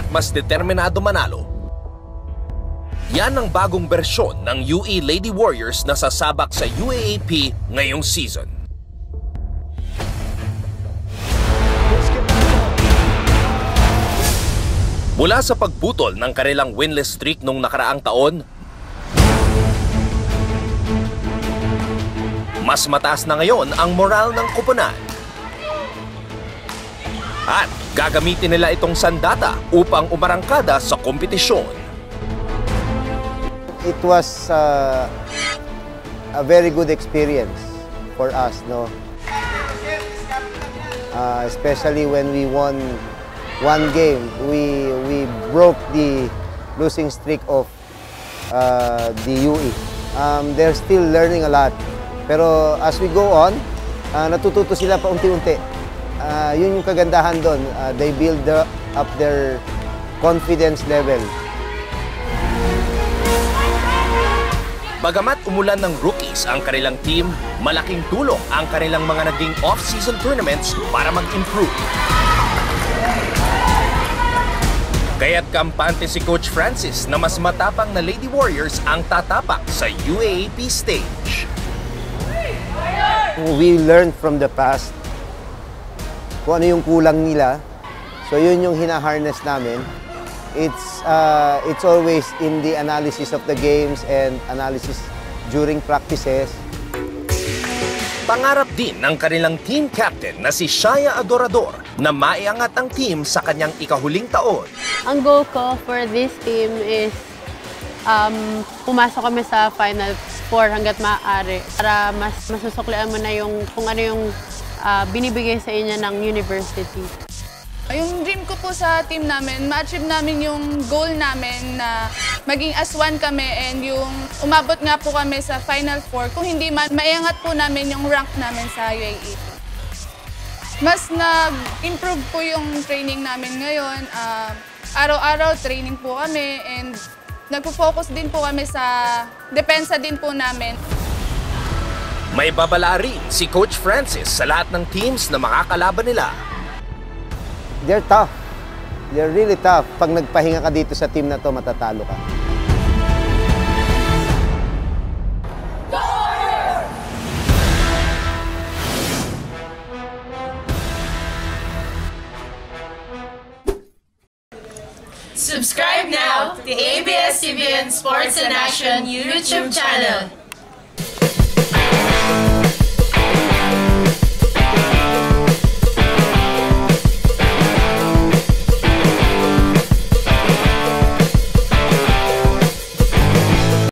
mas determinado manalo. Yan ang bagong bersyon ng UE Lady Warriors na sasabak sa UAAP ngayong season. Mula sa pagputol ng kanilang winless streak nung nakaraang taon, mas mataas na ngayon ang moral ng koponan. At gagamitin nila itong sandata upang umarangkada sa kompetisyon. It was a very good experience for us, no? Especially when we won one game, we broke the losing streak of the UE. They're still learning a lot. Pero as we go on, natututo sila paunti-unti. Yun yung kagandahan doon. They build up their confidence level. Bagamat umulan ng rookies ang kanilang team, malaking tulong ang kanilang mga naging off-season tournaments para mag-improve. Kaya't kampante si Coach Francis na mas matapang na Lady Warriors ang tatapak sa UAAP stage. We learned from the past kung ano yung kulang nila. So yun yung hina-harness namin. It's always in the analysis of the games and analysis during practices. Pangarap din ng kanilang team captain na si Shaya Adorador na maiangat ang team sa kanyang ikahuling taon. Ang goal ko for this team is pumasok kami sa Final Four hanggat maaari para mas masusuklian mo na yung kung ano yung binibigay sa inyo ng university. Yung dream ko po sa team namin, ma-achieve namin yung goal namin na maging as one kami and yung umabot nga po kami sa Final Four. Kung hindi man, maiangat po namin yung rank namin sa UAAP. Mas nag-improve po yung training namin ngayon. Araw-araw training po kami and nagpo-focus din po kami sa depensa din po namin. May babala rin si Coach Francis sa lahat ng teams na makakalaban nila. They're tough. They're really tough. Pag nagpahinga ka dito sa team na to, matatalo ka. Subscribe now to ABS-CBN Sports and Action YouTube channel.